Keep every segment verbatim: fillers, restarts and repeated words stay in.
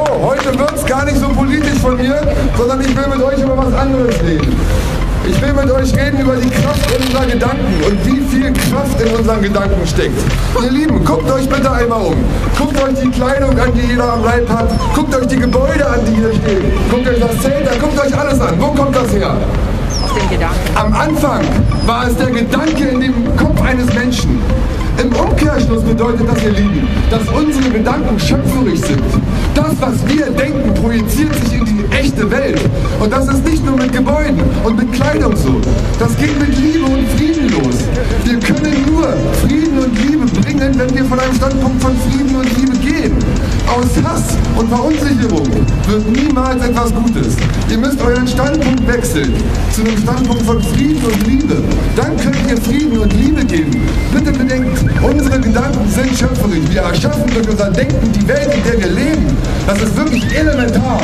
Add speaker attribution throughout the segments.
Speaker 1: So, heute wird es gar nicht so politisch von mir, sondern ich will mit euch über was anderes reden. Ich will mit euch reden über die Kraft unserer Gedanken und wie viel Kraft in unseren Gedanken steckt. Ihr Lieben, guckt euch bitte einmal um. Guckt euch die Kleidung an, die jeder am Leib hat. Guckt euch die Gebäude an, die hier stehen. Guckt euch das Zelt an, guckt euch alles an. Wo kommt das her?
Speaker 2: Aus den Gedanken.
Speaker 1: Am Anfang war es der Gedanke in dem Kopf eines Menschen. Im Umkehrschluss bedeutet das, ihr Lieben, dass unsere Gedanken schöpferisch sind. Das, was wir denken, projiziert sich in die echte Welt. Und das ist nicht nur mit Gebäuden und mit Kleidung so. Das geht mit Liebe und Frieden los. Wir können nur Frieden und Liebe bringen, wenn wir von einem Standpunkt von Frieden und Liebe gehen. Aus Hass und Verunsicherung wird niemals etwas Gutes. Ihr müsst euren Standpunkt wechseln zu einem Standpunkt von Frieden und Liebe. Dann könnt ihr Frieden und Liebe geben. Bitte bedenkt, unsere Gedanken sind schöpferisch. Wir erschaffen durch unser Denken die Welt, in der wir leben. Das ist wirklich elementar.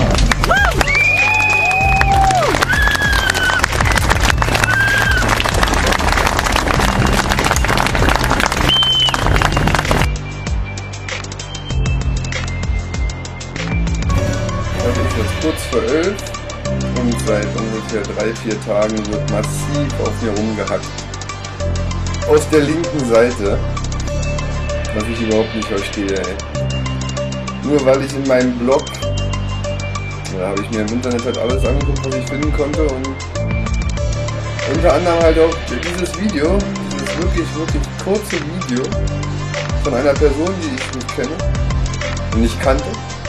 Speaker 3: Heute ist jetzt kurz vor elf und seit ungefähr drei, vier Tagen wird massiv auf mir rumgehackt. Aus der linken Seite, was ich überhaupt nicht verstehe, ey. Nur weil ich in meinem Blog, da habe ich mir im Internet halt alles angeguckt, was ich finden konnte, und unter anderem halt auch dieses Video, dieses wirklich, wirklich kurze Video von einer Person, die ich nicht kenne und nicht kannte,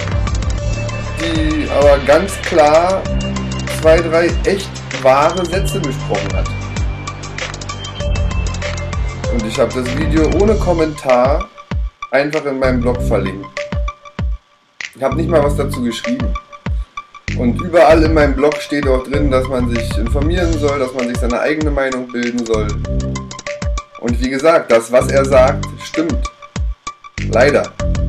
Speaker 3: die aber ganz klar zwei, drei echt wahre Sätze besprochen hat. Und ich habe das Video ohne Kommentar einfach in meinem Blog verlinkt. Ich habe nicht mal was dazu geschrieben. Und überall in meinem Blog steht auch drin, dass man sich informieren soll, dass man sich seine eigene Meinung bilden soll. Und wie gesagt, das, was er sagt, stimmt. Leider.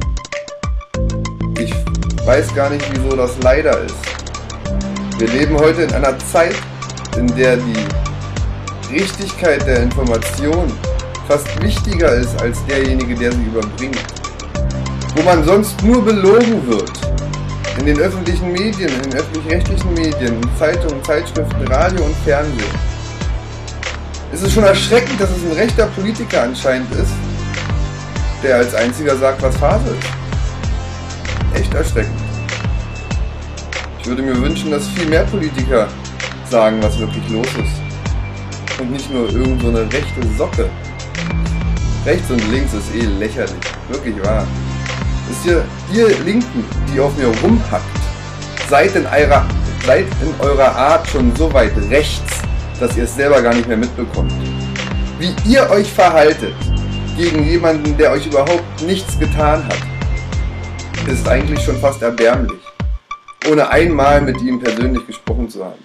Speaker 3: Ich weiß gar nicht, wieso das leider ist. Wir leben heute in einer Zeit, in der die Richtigkeit der Information fast wichtiger ist als derjenige, der sie überbringt. Wo man sonst nur belogen wird. In den öffentlichen Medien, in den öffentlich-rechtlichen Medien, in Zeitungen, Zeitschriften, Radio und Fernsehen. Es ist schon erschreckend, dass es ein rechter Politiker anscheinend ist, der als einziger sagt, was Phase ist. Echt erschreckend. Ich würde mir wünschen, dass viel mehr Politiker sagen, was wirklich los ist. Und nicht nur irgend so eine rechte Socke. Rechts und links ist eh lächerlich. Wirklich wahr. Wisst ihr, ihr Linken, die auf mir rumhackt, seid in, eurer, seid in eurer Art schon so weit rechts, dass ihr es selber gar nicht mehr mitbekommt. Wie ihr euch verhaltet gegen jemanden, der euch überhaupt nichts getan hat, ist eigentlich schon fast erbärmlich. Ohne einmal mit ihm persönlich gesprochen zu haben.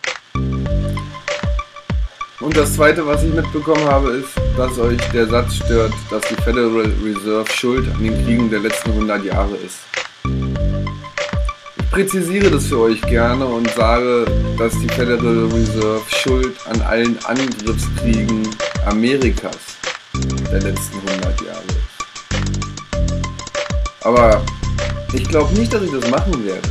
Speaker 3: Und das zweite, was ich mitbekommen habe, ist, dass euch der Satz stört, dass die Federal Reserve schuld an den Kriegen der letzten hundert Jahre ist. Ich präzisiere das für euch gerne und sage, dass die Federal Reserve schuld an allen Angriffskriegen Amerikas der letzten hundert Jahre ist. Aber ich glaube nicht, dass ich das machen werde.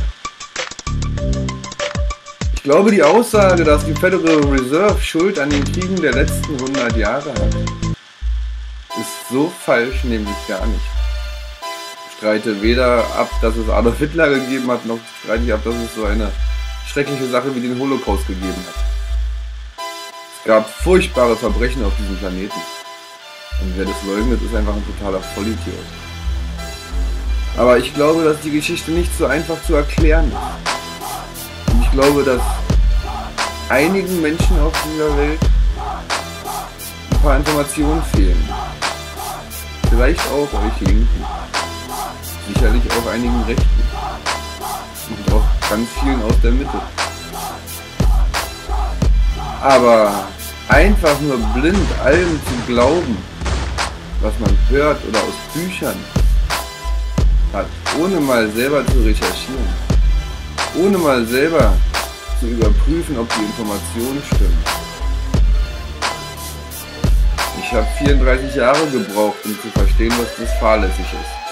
Speaker 3: Ich glaube, die Aussage, dass die Federal Reserve Schuld an den Kriegen der letzten hundert Jahre hat, ist so falsch, nämlich gar nicht. Ich streite weder ab, dass es Adolf Hitler gegeben hat, noch streite ich ab, dass es so eine schreckliche Sache wie den Holocaust gegeben hat. Es gab furchtbare Verbrechen auf diesem Planeten. Und wer das leugnet, ist einfach ein totaler Vollidiot. Aber ich glaube, dass die Geschichte nicht so einfach zu erklären ist. Und ich glaube, dass einigen Menschen auf dieser Welt ein paar Informationen fehlen. Vielleicht auch euch Linken. Sicherlich auch einigen Rechten. Und auch ganz vielen aus der Mitte. Aber einfach nur blind allem zu glauben, was man hört oder aus Büchern hat, ohne mal selber zu recherchieren, ohne mal selber zu überprüfen, ob die Informationen stimmen. Ich habe vierunddreißig Jahre gebraucht, um zu verstehen, was das fahrlässig ist.